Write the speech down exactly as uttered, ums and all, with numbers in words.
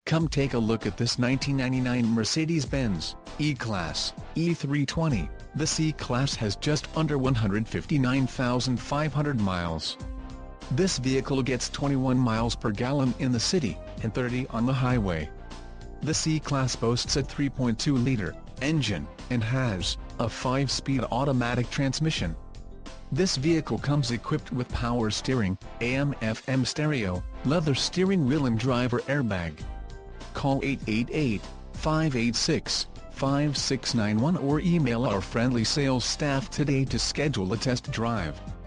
Come take a look at this nineteen ninety-nine Mercedes-Benz E-Class E three twenty. This E-Class has just under one hundred fifty-nine thousand five hundred miles. This vehicle gets twenty-one miles per gallon in the city, and thirty on the highway. This E-Class boasts a three point two liter engine, and has a five speed automatic transmission. This vehicle comes equipped with power steering, A M F M stereo, leather steering wheel and driver airbag. Call eight eight eight, five eight six, five six nine one or email our friendly sales staff today to schedule a test drive.